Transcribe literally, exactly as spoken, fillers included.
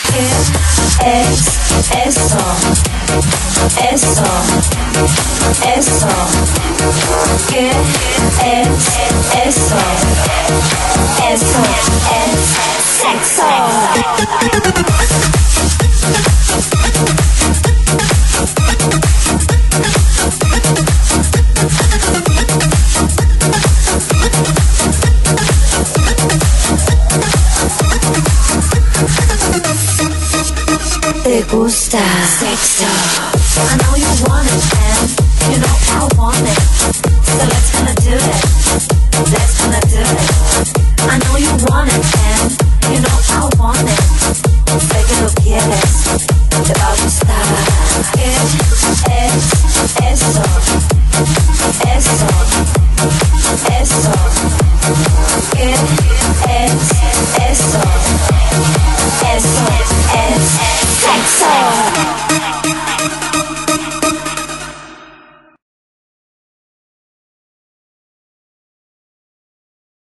Eso, eso, eso, ¿qué es eso? Eso es sexo. ¿Te gusta sexo? I know you want